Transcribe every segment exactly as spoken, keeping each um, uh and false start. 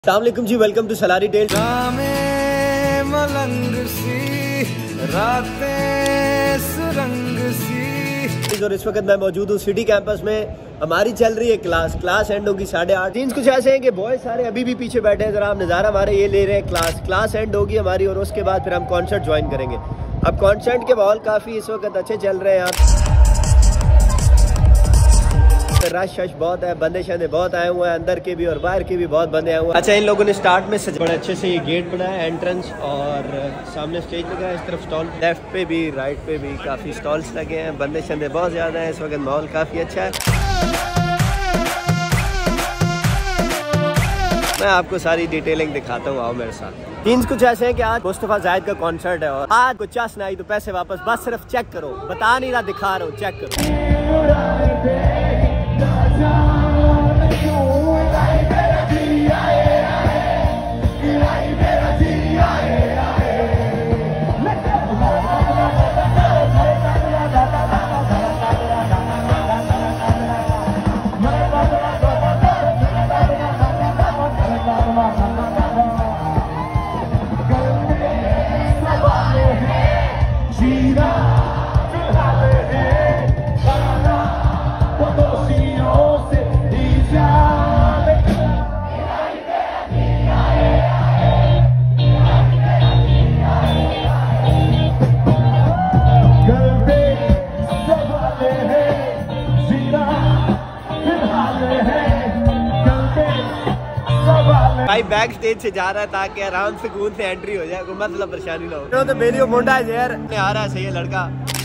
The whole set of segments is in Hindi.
अस्सलाम वालेकुम जी, वेलकम टू सलारी टेल। मलंग सी रातें सुरंग सी। और इस वक्त मैं मौजूद हूँ सिटी कैंपस में। हमारी चल रही है क्लास क्लास एंड होगी साढ़े आठ। सीन्स कुछ ऐसे हैं कि बॉयज सारे अभी भी पीछे बैठे हैं। जरा आप नज़ारा हमारे ये ले रहे हैं। क्लास क्लास एंड होगी हमारी और उसके बाद फिर हम कॉन्सर्ट ज्वाइन करेंगे। अब कॉन्सर्ट के माहौल काफ़ी इस वक्त अच्छे चल रहे हैं। आप रश शश बहुत है, बंदे शंदे बहुत आए हुए हैं, अंदर के भी और बाहर के भी बहुत बंदे आए हुए हैं। अच्छा, इन लोगों ने स्टार्ट में सजा बड़े अच्छे से ये गेट बनाया है, एंट्रेंस, और सामने स्टेज लगा है। इस तरफ स्टॉल, लेफ्ट पे भी राइट पे भी काफ़ी स्टॉल्स लगे हैं। बंदे शंदे बहुत ज़्यादा हैं इस वक्त, माहौल काफ़ी अच्छा है। मैं आपको सारी डिटेलिंग दिखाता हूँ, आओ मेरे साथ। सीन्स कुछ ऐसे हैं कि आज मुस्तफा जाहिद का कॉन्सर्ट है और आज कुछ चास नहीं तो पैसे वापस। बस सिर्फ चेक करो, बता नहीं रहा, दिखा रहा हूँ, चेक करो। भाई बैक स्टेज से जा रहा है ताकि आराम से कूद से एंट्री हो जाए, कोई मतलब परेशानी ना हो। तो मेरी मुंडा है यार, आ रहा है सही है लड़का।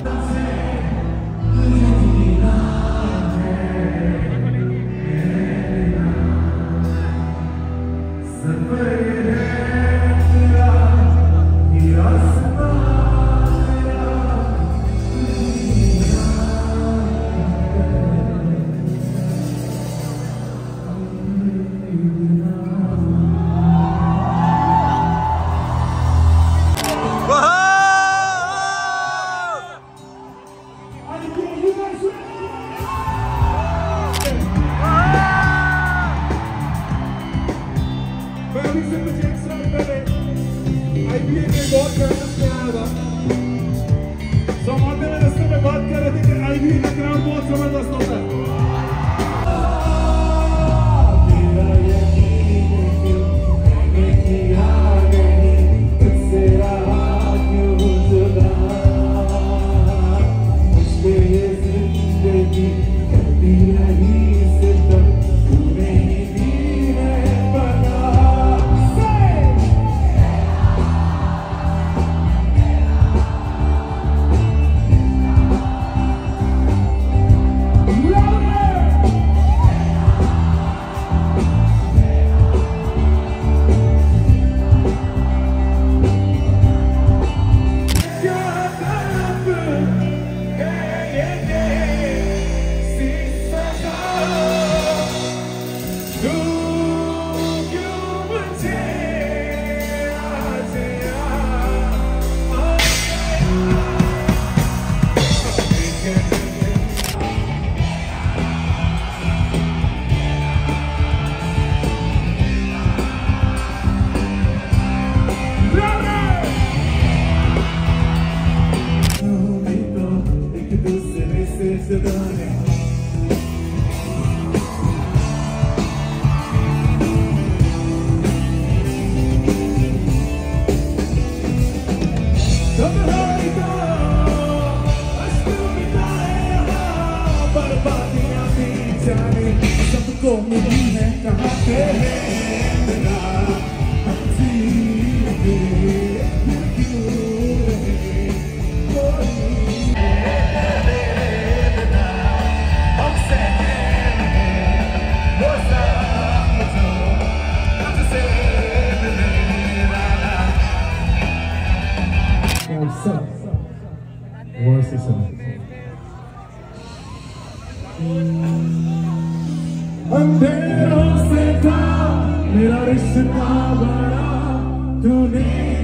अंधेरों से था मेरा रिश्ता बड़ा, तूने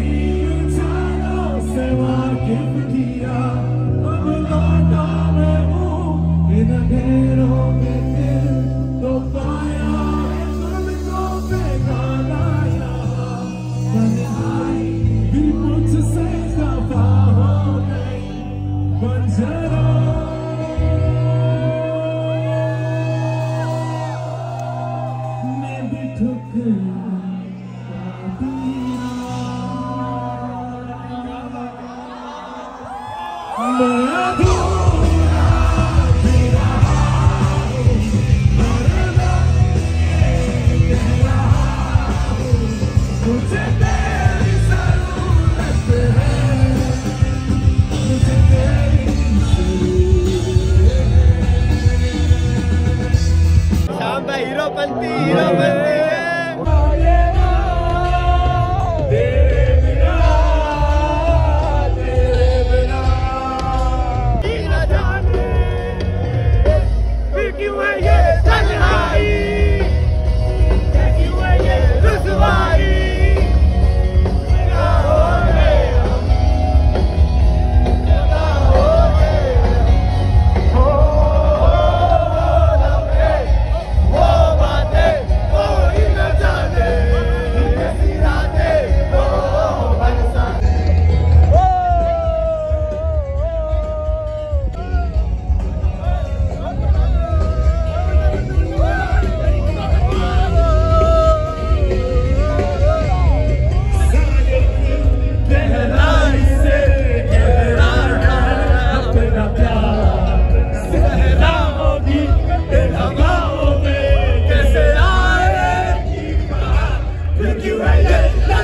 से वाकिफ किया। अब लौटा मैं हूँ इन अंधेरों में, दिल तो पाया तुमको बेगाना। Milky Way, yeah.